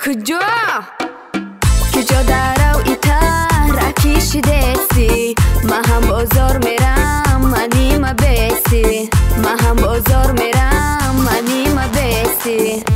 کجا کجا درو ایتر اکیشی دستی ما هم بازار میرم منی ما بیستی ما هم بازار میرم منی ما بیستی